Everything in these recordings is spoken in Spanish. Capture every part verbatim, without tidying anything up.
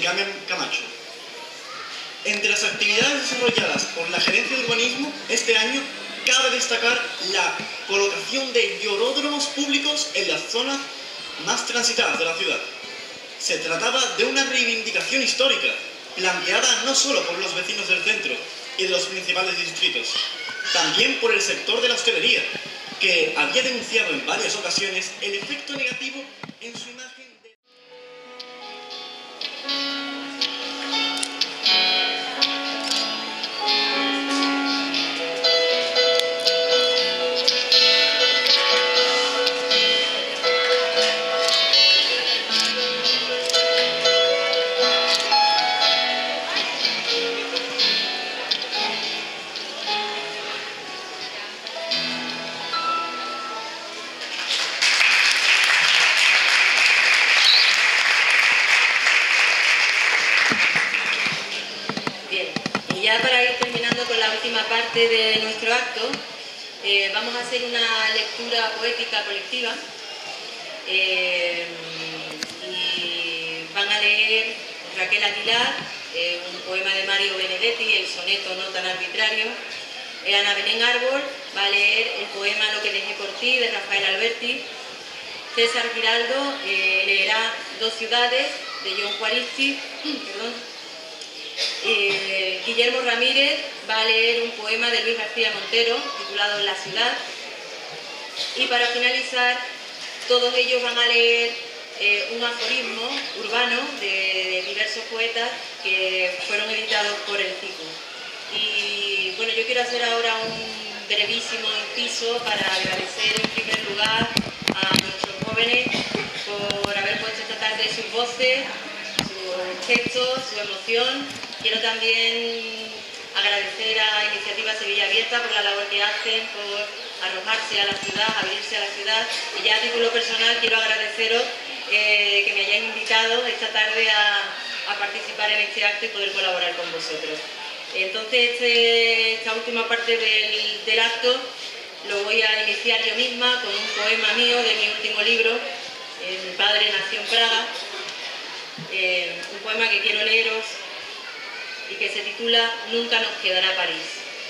Jaime Camacho. Entre las actividades desarrolladas por la Gerencia de Urbanismo este año, cabe destacar la colocación de lloródromos públicos en las zonas más transitadas de la ciudad. Se trataba de una reivindicación histórica, planteada no solo por los vecinos del centro y de los principales distritos, también por el sector de la hostelería, que había denunciado en varias ocasiones el efecto negativo en su imagen de... Ya para ir terminando con la última parte de nuestro acto, eh, vamos a hacer una lectura poética colectiva eh, y van a leer Raquel Aguilar, eh, un poema de Mario Benedetti, el soneto No tan arbitrario. eh, Ana Belén Árbol va a leer el poema Lo que dejé por ti, de Rafael Alberti. César Giraldo eh, leerá Dos ciudades, de John Juaristi. Perdón. Eh, Guillermo Ramírez va a leer un poema de Luis García Montero titulado La ciudad, y para finalizar todos ellos van a leer eh, un aforismo urbano de, de diversos poetas que fueron editados por el C I C U. Y bueno, yo quiero hacer ahora un brevísimo inciso para agradecer en primer lugar a nuestros jóvenes por haber puesto esta tarde sus voces, sus gestos, su emoción. Quiero también agradecer a Iniciativa Sevilla Abierta por la labor que hacen, por arrojarse a la ciudad, abrirse a la ciudad. Y ya a título personal quiero agradeceros eh, que me hayáis invitado esta tarde a, a participar en este acto y poder colaborar con vosotros. Entonces, este, esta última parte del, del acto lo voy a iniciar yo misma con un poema mío de mi último libro, eh, Mi padre nació en Praga, eh, un poema que quiero leeros y que se titula Nunca nos quedará París.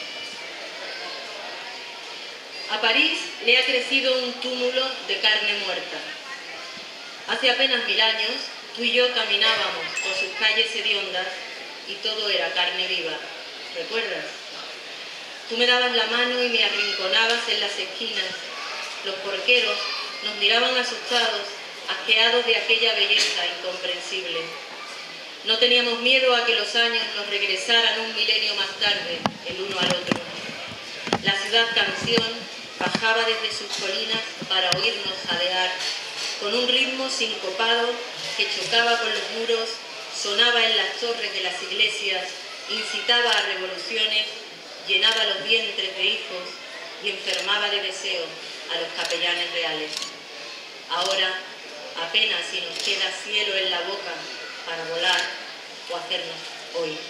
A París le ha crecido un túmulo de carne muerta. Hace apenas mil años, tú y yo caminábamos por sus calles hediondas y todo era carne viva. ¿Recuerdas? Tú me dabas la mano y me arrinconabas en las esquinas. Los porqueros nos miraban asustados, asqueados de aquella belleza incomprensible. No teníamos miedo a que los años nos regresaran un milenio más tarde, el uno al otro. La ciudad canción bajaba desde sus colinas para oírnos jadear, con un ritmo sincopado que chocaba con los muros, sonaba en las torres de las iglesias, incitaba a revoluciones, llenaba los vientres de hijos y enfermaba de deseo a los capellanes reales. Ahora, apenas si nos queda cielo en la boca para volar o hacernos oír.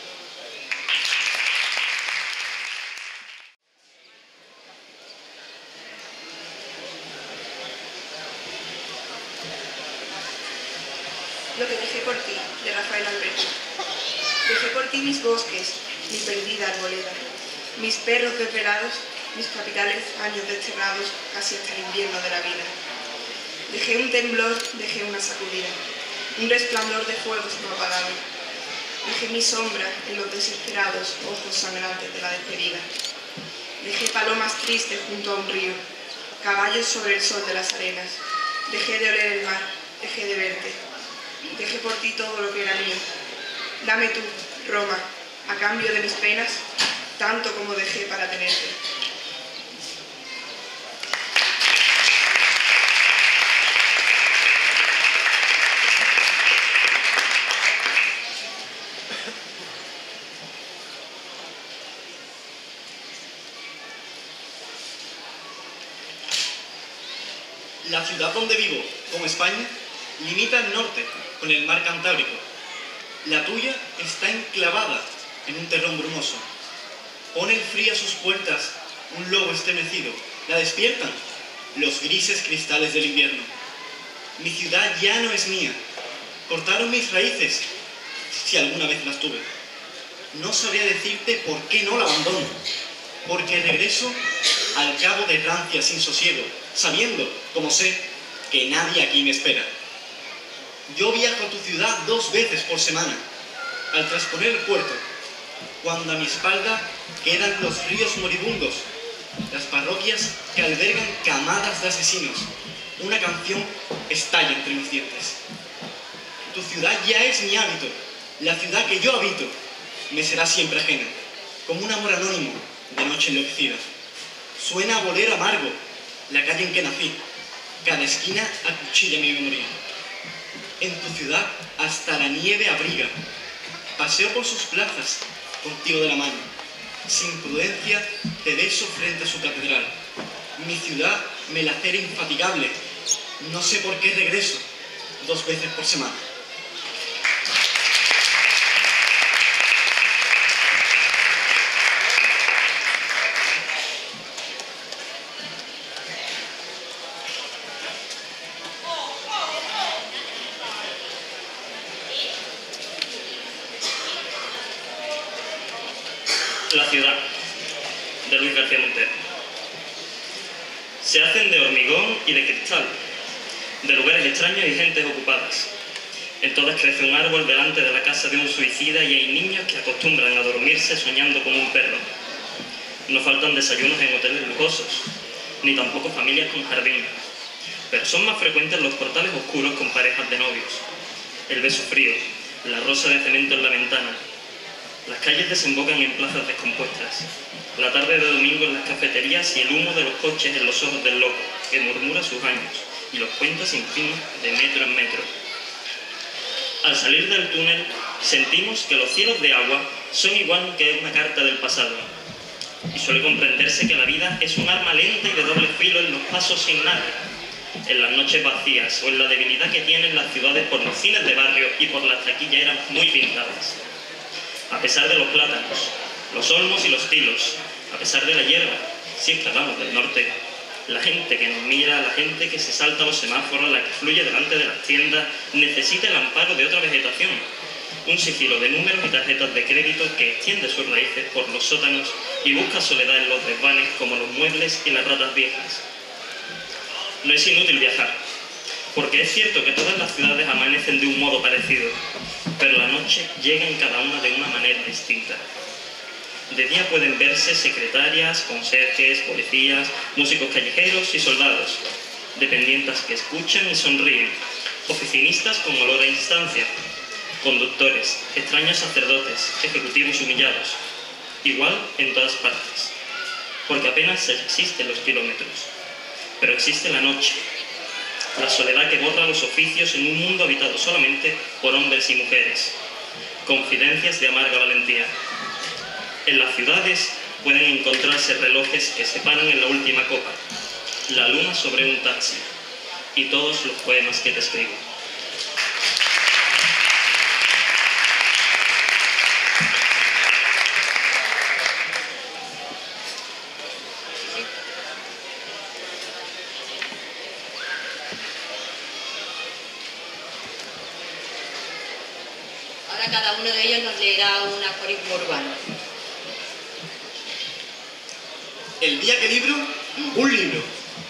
Lo que dejé por ti, de Rafael Alberti. Dejé por ti mis bosques, mi perdida arboleda, mis perros desvelados, mis capitales años desterrados casi hasta el invierno de la vida. Dejé un temblor, dejé una sacudida, un resplandor de fuegos no apagado. Dejé mi sombra en los desesperados ojos sangrantes de la despedida. Dejé palomas tristes junto a un río, caballos sobre el sol de las arenas. Dejé de oler el mar, dejé de verte. Dejé por ti todo lo que era mío. Dame tú, Roma, a cambio de mis penas, tanto como dejé para tenerte. La ciudad donde vivo, como España, limita al norte con el mar Cantábrico. La tuya está enclavada en un terrón brumoso. Pone el frío a sus puertas un lobo estremecido. La despiertan los grises cristales del invierno. Mi ciudad ya no es mía. Cortaron mis raíces, si alguna vez las tuve. No sabría decirte por qué no la abandono, porque regreso al cabo de rancia sin sosiego, sabiendo, como sé, que nadie aquí me espera. Yo viajo a tu ciudad dos veces por semana, al trasponer el puerto, cuando a mi espalda quedan los ríos moribundos, las parroquias que albergan camadas de asesinos. Una canción estalla entre mis dientes. Tu ciudad ya es mi hábito, la ciudad que yo habito me será siempre ajena, como un amor anónimo de noche enloquecida. Suena a bolero amargo, la calle en que nací, cada esquina acuchilla mi memoria. En tu ciudad hasta la nieve abriga, paseo por sus plazas, contigo de la mano. Sin prudencia te beso frente a su catedral. Mi ciudad me lacera infatigable, no sé por qué regreso dos veces por semana. La ciudad, de Luis García Montero. Se hacen de hormigón y de cristal, de lugares extraños y gentes ocupadas. En todas crece un árbol delante de la casa de un suicida y hay niños que acostumbran a dormirse soñando con un perro. No faltan desayunos en hoteles lujosos, ni tampoco familias con jardín, pero son más frecuentes los portales oscuros con parejas de novios, el beso frío, la rosa de cemento en la ventana. Las calles desembocan en plazas descompuestas, la tarde de domingo en las cafeterías y el humo de los coches en los ojos del loco, que murmura sus años y los cuenta sin fin de metro en metro. Al salir del túnel, sentimos que los cielos de agua son igual que una carta del pasado, y suele comprenderse que la vida es un arma lenta y de doble filo en los pasos sin nadie, en las noches vacías o en la debilidad que tienen las ciudades por los cines de barrio y por las taquilleras muy pintadas. A pesar de los plátanos, los olmos y los tilos, a pesar de la hierba, si es que hablamos del norte, la gente que nos mira, la gente que se salta los semáforos, la que fluye delante de las tiendas, necesita el amparo de otra vegetación, un sigilo de números y tarjetas de crédito que extiende sus raíces por los sótanos y busca soledad en los desvanes como los muebles y las ratas viejas. No es inútil viajar, porque es cierto que todas las ciudades amanecen de un modo parecido, pero la noche llega en cada una de una manera distinta. De día pueden verse secretarias, conserjes, policías, músicos callejeros y soldados, dependientes que escuchan y sonríen, oficinistas con olor a instancia, conductores, extraños sacerdotes, ejecutivos humillados, igual en todas partes, porque apenas existen los kilómetros, pero existe la noche, la soledad que borra los oficios en un mundo habitado solamente por hombres y mujeres. Confidencias de amarga valentía. En las ciudades pueden encontrarse relojes que se paran en la última copa, la luna sobre un taxi y todos los poemas que te escribo. Ahora cada uno de ellos nos leerá un aforismo urbano. El día que libro, un libro.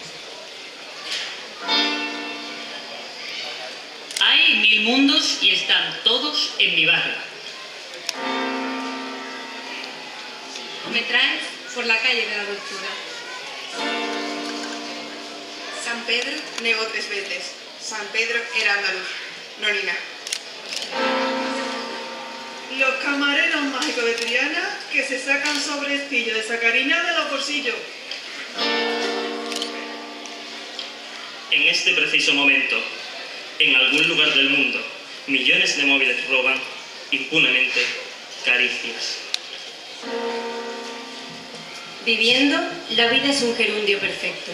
Hay mil mundos y están todos en mi barrio. Me traes por la calle de la dulzura. San Pedro negó tres veces. San Pedro era andaluz, no ni nada. Los camareros mágicos de Triana que se sacan sobre espillo de sacarina de los bolsillos. En este preciso momento, en algún lugar del mundo, millones de móviles roban, impunemente, caricias. Viviendo, la vida es un gerundio perfecto.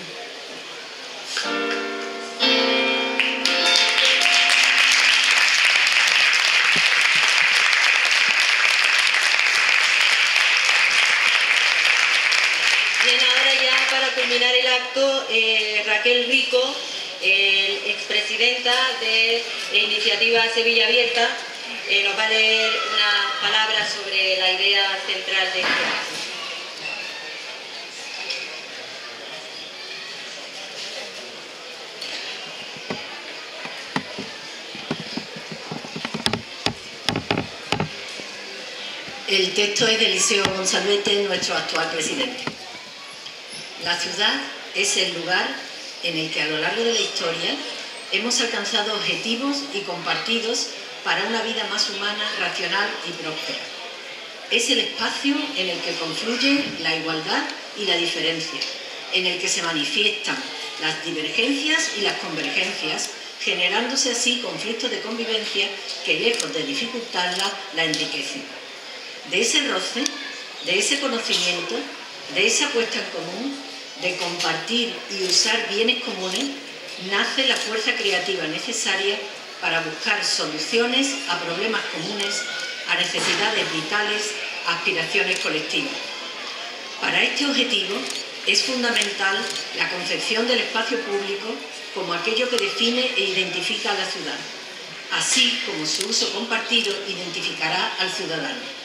Bien, ahora ya para culminar el acto, eh, Raquel Rico, eh, expresidenta de Iniciativa Sevilla Abierta, eh, nos va a leer unas palabras sobre la idea central de este acto. El texto es de Eliseo González, nuestro actual presidente. La ciudad es el lugar en el que a lo largo de la historia hemos alcanzado objetivos y compartidos para una vida más humana, racional y próspera. Es el espacio en el que confluyen la igualdad y la diferencia, en el que se manifiestan las divergencias y las convergencias, generándose así conflictos de convivencia que, lejos de dificultarla, la enriquecen. De ese roce, de ese conocimiento, de esa puesta en común, de compartir y usar bienes comunes, nace la fuerza creativa necesaria para buscar soluciones a problemas comunes, a necesidades vitales, a aspiraciones colectivas. Para este objetivo es fundamental la concepción del espacio público como aquello que define e identifica a la ciudad, así como su uso compartido identificará al ciudadano.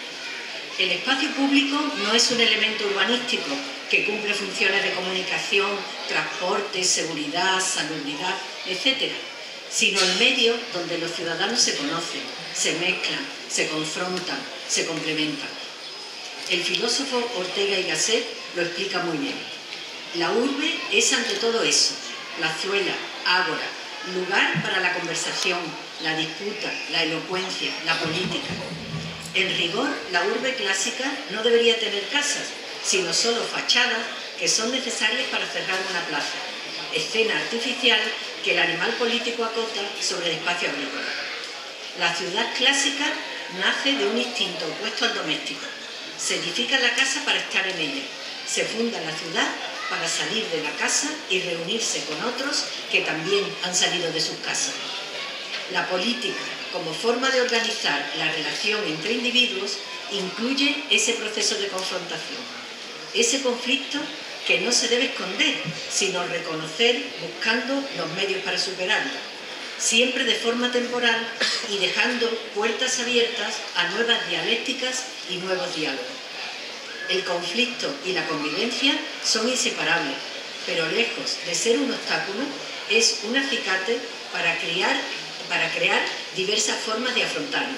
El espacio público no es un elemento urbanístico que cumple funciones de comunicación, transporte, seguridad, salubridad, etcétera, sino el medio donde los ciudadanos se conocen, se mezclan, se confrontan, se complementan. El filósofo Ortega y Gasset lo explica muy bien. La urbe es ante todo eso, plazuela, ágora, lugar para la conversación, la disputa, la elocuencia, la política. En rigor, la urbe clásica no debería tener casas, sino solo fachadas que son necesarias para cerrar una plaza, escena artificial que el animal político acota sobre el espacio agrícola. La ciudad clásica nace de un instinto opuesto al doméstico. Se edifica la casa para estar en ella, se funda la ciudad para salir de la casa y reunirse con otros que también han salido de sus casas. La política, como forma de organizar la relación entre individuos, incluye ese proceso de confrontación, ese conflicto que no se debe esconder, sino reconocer buscando los medios para superarlo, siempre de forma temporal y dejando puertas abiertas a nuevas dialécticas y nuevos diálogos. El conflicto y la convivencia son inseparables, pero lejos de ser un obstáculo, es un acicate para crear para crear diversas formas de afrontarlo.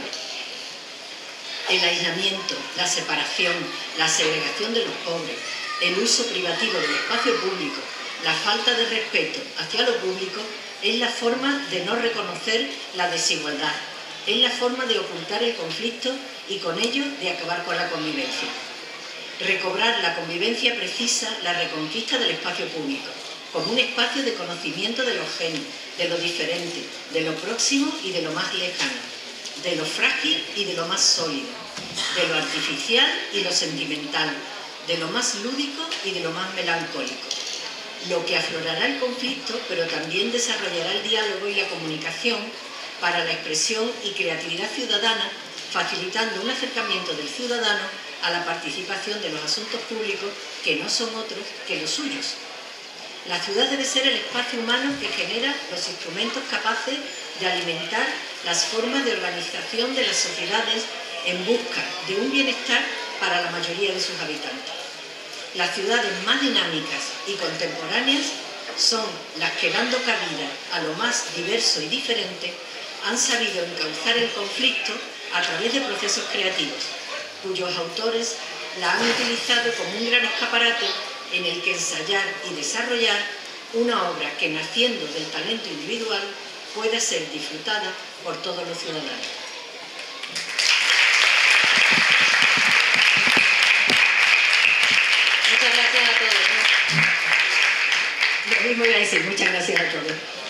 El aislamiento, la separación, la segregación de los pobres, el uso privativo del espacio público, la falta de respeto hacia lo público es la forma de no reconocer la desigualdad, es la forma de ocultar el conflicto y con ello de acabar con la convivencia. Recobrar la convivencia precisa la reconquista del espacio público, como un espacio de conocimiento de lo ajeno, de lo diferente, de lo próximo y de lo más lejano, de lo frágil y de lo más sólido, de lo artificial y lo sentimental, de lo más lúdico y de lo más melancólico. Lo que aflorará el conflicto, pero también desarrollará el diálogo y la comunicación para la expresión y creatividad ciudadana, facilitando un acercamiento del ciudadano a la participación de los asuntos públicos que no son otros que los suyos. La ciudad debe ser el espacio humano que genera los instrumentos capaces de alimentar las formas de organización de las sociedades en busca de un bienestar para la mayoría de sus habitantes. Las ciudades más dinámicas y contemporáneas son las que, dando cabida a lo más diverso y diferente, han sabido encauzar el conflicto a través de procesos creativos, cuyos autores la han utilizado como un gran escaparate en el que ensayar y desarrollar una obra que, naciendo del talento individual, pueda ser disfrutada por todos los ciudadanos. Muchas gracias a todos. Lo mismo voy a decir, muchas gracias a todos.